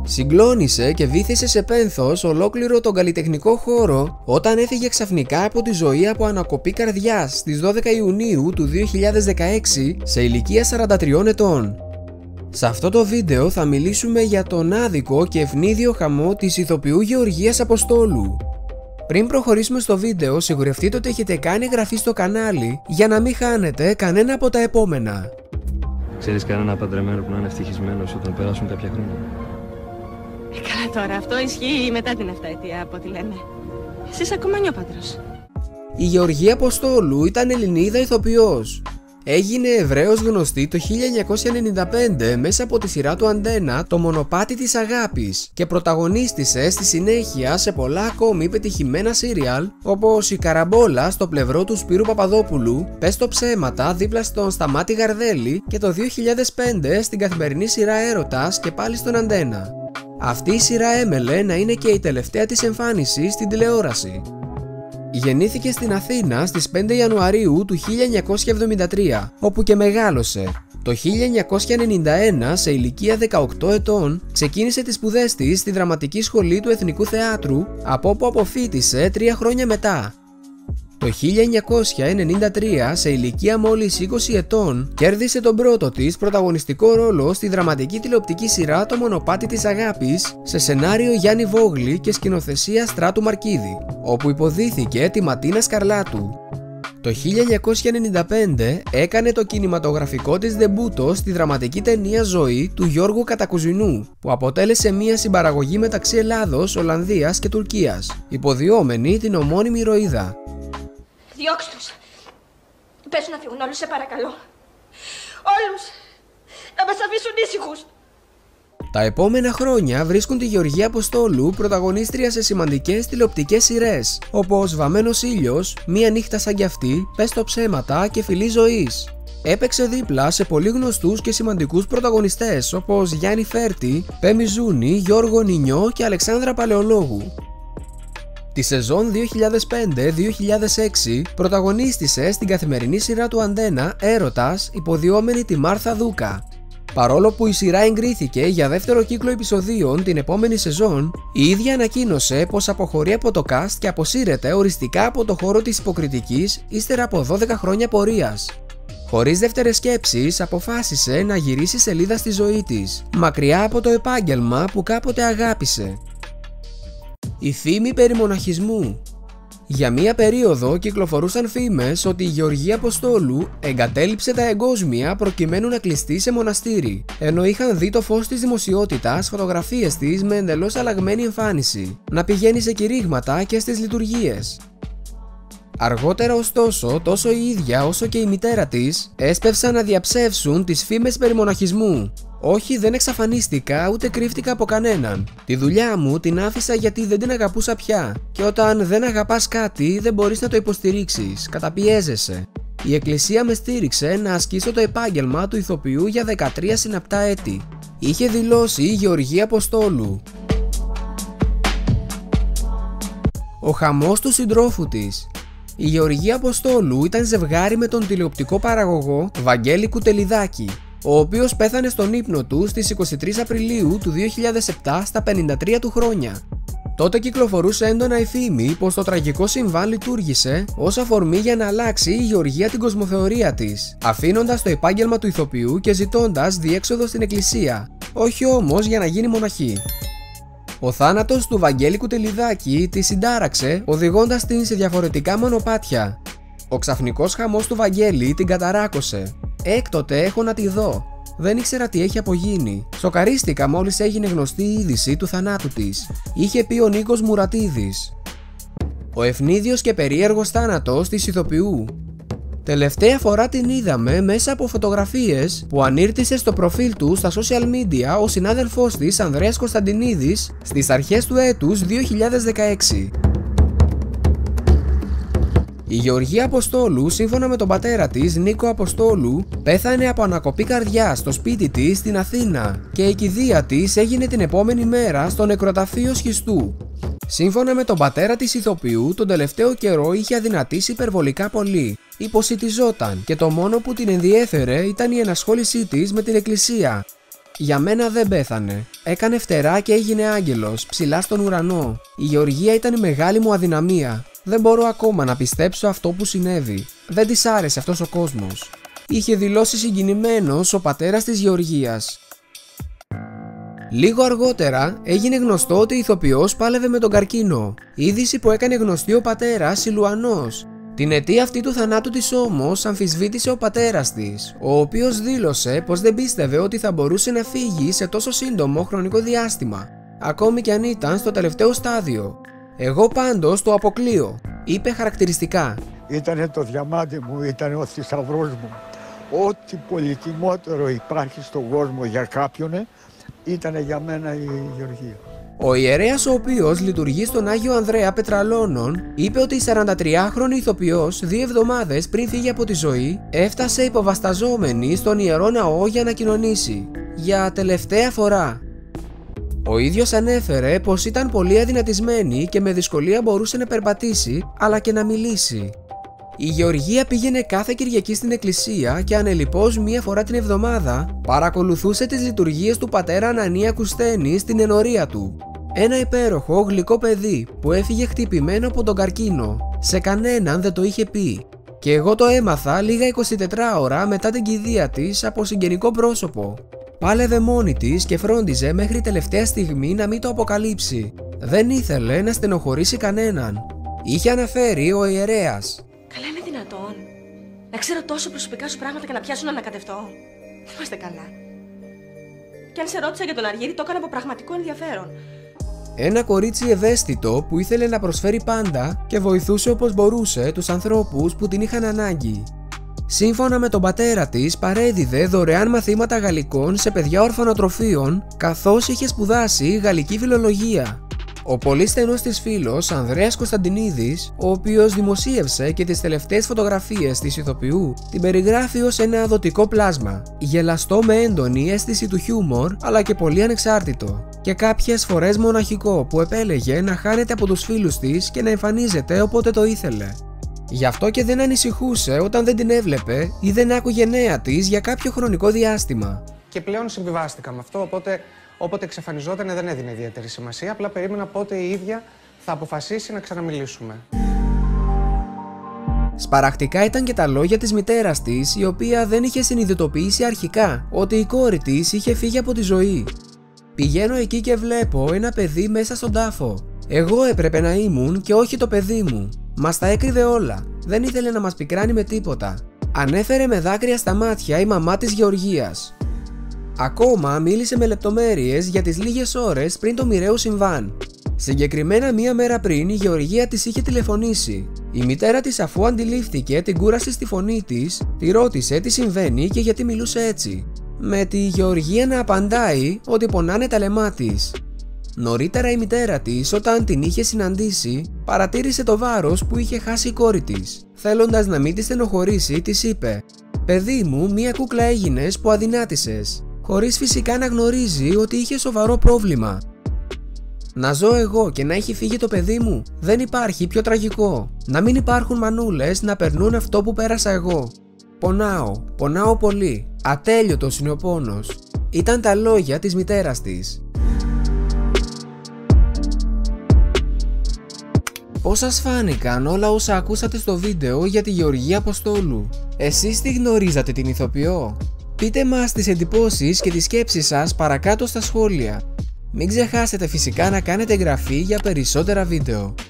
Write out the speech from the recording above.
Συγκλώνησε και βύθισε σε πένθος ολόκληρο τον καλλιτεχνικό χώρο όταν έφυγε ξαφνικά από τη ζωή από ανακοπή καρδιάς στις 12 Ιουνίου του 2016 σε ηλικία 43 ετών. Σε αυτό το βίντεο θα μιλήσουμε για τον άδικο και ευνίδιο χαμό της ηθοποιού Γεωργίας Αποστόλου. Πριν προχωρήσουμε στο βίντεο, σιγουρευτείτε ότι έχετε κάνει εγγραφή στο κανάλι για να μην χάνετε κανένα από τα επόμενα. Ξέρεις κανένα παντρεμένο που να είναι ευτυχισμένος όταν περάσουν κάποια χρόνια? Καλά τώρα, αυτό ισχύει μετά την 7ετία από ό,τι λένε. Εσύ είσαι ακόμα νιόπαντρος. Η Γεωργία Αποστόλου ήταν Ελληνίδα ηθοποιός. Έγινε ευρέως γνωστή το 1995 μέσα από τη σειρά του Αντένα «Το μονοπάτι της αγάπης» και πρωταγωνίστησε στη συνέχεια σε πολλά ακόμη πετυχημένα σύριαλ όπως η Καραμπόλα στο πλευρό του Σπύρου Παπαδόπουλου, Πες το ψέματα δίπλα στον Σταμάτη Γαρδέλη και το 2005 στην καθημερινή σειρά Έρωτας και πάλι στον Αντένα. Αυτή η σειρά έμελε να είναι και η τελευταία της εμφάνιση στην τηλεόραση. Γεννήθηκε στην Αθήνα στις 5 Ιανουαρίου του 1973, όπου και μεγάλωσε. Το 1991, σε ηλικία 18 ετών, ξεκίνησε τις σπουδές της στη Δραματική Σχολή του Εθνικού Θεάτρου, από όπου αποφοίτησε 3 χρόνια μετά. Το 1993, σε ηλικία μόλις 20 ετών, κέρδισε τον πρώτο της πρωταγωνιστικό ρόλο στη δραματική τηλεοπτική σειρά «Το μονοπάτι της αγάπης» σε σενάριο Γιάννη Βόγλη και σκηνοθεσία Στράτου Μαρκίδη, όπου υποδίθηκε τη Ματίνα Σκαρλάτου. Το 1995 έκανε το κινηματογραφικό της ντεμπούτο στη δραματική ταινία «Ζωή» του Γιώργου Κατακουζινού, που αποτέλεσε μια συμπαραγωγή μεταξύ Ελλάδος, Ολλανδίας και Τουρκίας, υποδιόμενη την ομώνυμη ηρωίδα. Διώξ' τους. Πες να φύγουν όλους, σε παρακαλώ. Όλους. Να μας αφήσουν ήσυχους. Τα επόμενα χρόνια βρίσκουν τη Γεωργία Αποστόλου πρωταγωνίστρια σε σημαντικές τηλεοπτικές σειρές, όπως «Βαμμένος ήλιος», «Μία νύχτα σαν κι αυτή», «Πες το ψέματα» και «Φιλή ζωής». Έπαιξε δίπλα σε πολύ γνωστούς και σημαντικούς πρωταγωνιστές όπως Γιάννη Φέρτη, Πέμι Ζούνη, Γιώργο Νινιό και Αλεξάνδρα Παλαιολόγου. Τη σεζόν 2005-2006 πρωταγωνίστησε στην καθημερινή σειρά του Αντένα «Έρωτας», υποδιόμενη τη Μάρθα Δούκα. Παρόλο που η σειρά εγκρίθηκε για δεύτερο κύκλο επεισοδίων την επόμενη σεζόν, η ίδια ανακοίνωσε πως αποχωρεί από το cast και αποσύρεται οριστικά από το χώρο της υποκριτικής ύστερα από 12 χρόνια πορείας. Χωρίς δεύτερες σκέψεις, αποφάσισε να γυρίσει σελίδα στη ζωή της, μακριά από το επάγγελμα που κάποτε αγάπησε. Η φήμη περί μοναχισμού. Για μία περίοδο κυκλοφορούσαν φήμες ότι η Γεωργία Αποστόλου εγκατέλειψε τα εγκόσμια προκειμένου να κλειστεί σε μοναστήρι, ενώ είχαν δει το φως της δημοσιότητας φωτογραφίες της με εντελώς αλλαγμένη εμφάνιση, να πηγαίνει σε κηρύγματα και στις λειτουργίες. Αργότερα ωστόσο, τόσο η ίδια όσο και η μητέρα της έσπευσαν να διαψεύσουν τις φήμες περί μοναχισμού. «Όχι, δεν εξαφανίστηκα ούτε κρύφτηκα από κανέναν. Τη δουλειά μου την άφησα γιατί δεν την αγαπούσα πια. Και όταν δεν αγαπάς κάτι, δεν μπορείς να το υποστηρίξεις, καταπιέζεσαι. Η Εκκλησία με στήριξε να ασκήσω το επάγγελμα του ηθοποιού για 13 συναπτά έτη», είχε δηλώσει η Γεωργία Αποστόλου. Ο χαμός του συντρόφου της. Η Γεωργία Αποστόλου ήταν ζευγάρι με τον τηλεοπτικό παραγωγό Βαγγέλη Κουτελιδάκη, ο οποίος πέθανε στον ύπνο του στις 23 Απριλίου του 2007 στα 53 του χρόνια. Τότε κυκλοφορούσε έντονα η φήμη πως το τραγικό συμβάν λειτουργήσε ως αφορμή για να αλλάξει η Γεωργία την κοσμοθεωρία της, αφήνοντας το επάγγελμα του ηθοποιού και ζητώντας διέξοδο στην εκκλησία, όχι όμως για να γίνει μοναχή. Ο θάνατος του Βαγγέλη Κουτελιδάκη τη συντάραξε, οδηγώντας την σε διαφορετικά μονοπάτια. Ο ξαφνικός χαμός του Βαγγέλη την καταράκωσε. «Έκτοτε έχω να τη δω. Δεν ήξερα τι έχει απογίνει. Σοκαρίστηκα μόλις έγινε γνωστή η είδηση του θανάτου της», είχε πει ο Νίκος Μουρατίδης. Ο ευνίδιος και περίεργος θάνατος της ηθοποιού. Τελευταία φορά την είδαμε μέσα από φωτογραφίες που ανήρτησε στο προφίλ του στα social media ο συνάδελφός της Ανδρέας Κωνσταντινίδης στις αρχές του έτους 2016. Η Γεωργία Αποστόλου, σύμφωνα με τον πατέρα της, Νίκο Αποστόλου, πέθανε από ανακοπή καρδιάς στο σπίτι της στην Αθήνα και η κηδεία της έγινε την επόμενη μέρα στο νεκροταφείο Σχιστού. Σύμφωνα με τον πατέρα της ηθοποιού, τον τελευταίο καιρό είχε αδυνατήσει υπερβολικά πολύ. Υποσιτιζόταν και το μόνο που την ενδιέφερε ήταν η ενασχόλησή της με την εκκλησία. «Για μένα δεν πέθανε. Έκανε φτερά και έγινε άγγελος ψηλά στον ουρανό. Η Γεωργία ήταν η μεγάλη μου αδυναμία. Δεν μπορώ ακόμα να πιστέψω αυτό που συνέβη. Δεν της άρεσε αυτός ο κόσμος. Είχε δηλώσει συγκινημένος ο πατέρας της Γεωργίας. Λίγο αργότερα έγινε γνωστό ότι η ηθοποιός πάλευε με τον καρκίνο. Είδηση που έκανε γνωστή ο πατέρας Ηλουανός. Την αιτία αυτή του θανάτου της όμως αμφισβήτησε ο πατέρας της, ο οποίος δήλωσε πως δεν πίστευε ότι θα μπορούσε να φύγει σε τόσο σύντομο χρονικό διάστημα, ακόμη κι αν ήταν στο τελευταίο στάδιο. «Εγώ πάντως το αποκλείω», είπε χαρακτηριστικά. «Ήτανε το διαμάντι μου, ήτανε ο θησαυρός μου. Ό,τι πολυτιμότερο υπάρχει στον κόσμο για κάποιον, ήτανε για μένα η Γεωργία». Ο ιερέας, ο οποίος λειτουργεί στον Άγιο Ανδρέα Πετραλώνων, είπε ότι η 43χρονη ηθοποιός 2 εβδομάδες πριν φύγει από τη ζωή έφτασε υποβασταζόμενη στον Ιερό Ναό για να κοινωνήσει για τελευταία φορά. Ο ίδιος ανέφερε πως ήταν πολύ αδυνατισμένη και με δυσκολία μπορούσε να περπατήσει αλλά και να μιλήσει. Η Γεωργία πήγαινε κάθε Κυριακή στην εκκλησία και ανελιπώς 1 φορά την εβδομάδα παρακολουθούσε τις λειτουργίες του πατέρα Ανανία Κουστένη στην ενορία του. Ένα υπέροχο γλυκό παιδί που έφυγε χτυπημένο από τον καρκίνο. Σε κανέναν δεν το είχε πει. Και εγώ το έμαθα λίγα 24 ώρα μετά την κηδεία της από συγγενικό πρόσωπο. Πάλευε μόνη της και φρόντιζε μέχρι τελευταία στιγμή να μην το αποκαλύψει. Δεν ήθελε να στενοχωρήσει κανέναν. Είχε αναφέρει ο ιερέας. Καλά, είναι δυνατόν να ξέρω τόσο προσωπικά σου πράγματα και να πιάσω να ανακατευτώ? Δεν είμαστε καλά. Και αν σε ρώτησα για τον Αργύρη, το έκανα από πραγματικό ενδιαφέρον. Ένα κορίτσι ευαίσθητο που ήθελε να προσφέρει πάντα και βοηθούσε όπως μπορούσε τους ανθρώπους που την είχαν ανάγκη. Σύμφωνα με τον πατέρα της, παρέδιδε δωρεάν μαθήματα γαλλικών σε παιδιά ορφανοτροφείων, καθώς είχε σπουδάσει γαλλική φιλολογία. Ο πολύ στενός της φίλος Ανδρέας Κωνσταντινίδης, ο οποίος δημοσίευσε και τις τελευταίες φωτογραφίες της ηθοποιού, την περιγράφει ως ένα αδωτικό πλάσμα, γελαστό με έντονη αίσθηση του χιούμορ αλλά και πολύ ανεξάρτητο, και κάποιες φορές μοναχικό που επέλεγε να χάνεται από τους φίλους της και να εμφανίζεται όποτε το ήθελε. Γι' αυτό και δεν ανησυχούσε όταν δεν την έβλεπε ή δεν άκουγε νέα της για κάποιο χρονικό διάστημα. Και πλέον συμβιβάστηκα με αυτό, οπότε όποτε εξαφανιζόταν δεν έδινε ιδιαίτερη σημασία, απλά περίμενα πότε η ίδια θα αποφασίσει να ξαναμιλήσουμε. Σπαραχτικά ήταν και τα λόγια της μητέρας της, η οποία δεν είχε συνειδητοποιήσει αρχικά ότι η κόρη της είχε φύγει από τη ζωή. «Πηγαίνω εκεί και βλέπω ένα παιδί μέσα στον τάφο. Εγώ έπρεπε να ήμουν και όχι το παιδί μου. Μας τα έκρυβε όλα. Δεν ήθελε να μας πικράνει με τίποτα», ανέφερε με δάκρυα στα μάτια η μαμά της Γεωργίας. Ακόμα μίλησε με λεπτομέρειες για τις λίγες ώρες πριν το μοιραίο συμβάν. Συγκεκριμένα 1 μέρα πριν η Γεωργία της είχε τηλεφωνήσει. Η μητέρα της, αφού αντιλήφθηκε την κούραση στη φωνή της, τη ρώτησε τι συμβαίνει και γιατί μιλούσε έτσι, με τη Γεωργία να απαντάει ότι πονάνε τα λαιμά της. Νωρίτερα η μητέρα της, όταν την είχε συναντήσει, παρατήρησε το βάρος που είχε χάσει η κόρη της. Θέλοντας να μην τη στενοχωρήσει, της είπε «Παιδί μου, μία κούκλα έγινες που αδυνάτησες», χωρίς φυσικά να γνωρίζει ότι είχε σοβαρό πρόβλημα. «Να ζω εγώ και να έχει φύγει το παιδί μου, δεν υπάρχει πιο τραγικό. Να μην υπάρχουν μανούλες να περνούν αυτό που πέρασα εγώ. Πονάω πολύ. Ατέλειωτος είναι ο πόνος», ήταν τα λόγια της μητέρας της. Πώς σας φάνηκαν όλα όσα ακούσατε στο βίντεο για τη Γεωργία Αποστόλου? Εσείς τη γνωρίζατε την ηθοποιό? Πείτε μας τις εντυπώσεις και τις σκέψεις σας παρακάτω στα σχόλια. Μην ξεχάσετε φυσικά να κάνετε εγγραφή για περισσότερα βίντεο.